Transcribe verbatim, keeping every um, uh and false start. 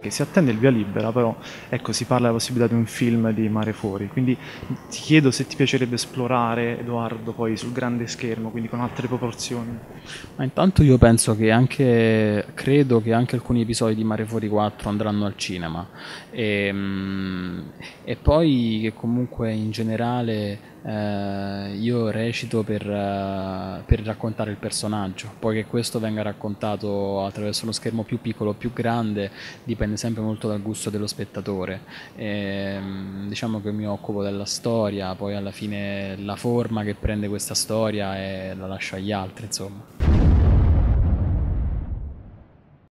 Che si attende il via libera, però ecco, si parla della possibilità di un film di Mare Fuori, quindi ti chiedo se ti piacerebbe esplorare, Edoardo, poi sul grande schermo, quindi con altre proporzioni. Ma intanto io penso che anche, credo che anche alcuni episodi di Mare Fuori quattro andranno al cinema e, mm, e poi che comunque in generale eh, io recito per, eh, per raccontare il personaggio, poi che questo venga raccontato attraverso uno schermo più piccolo o più grande dipende sempre molto dal gusto dello spettatore. E, mm, diciamo che mi occupo della storia, poi alla fine la forma che prende questa storia e la lascio agli altri, insomma.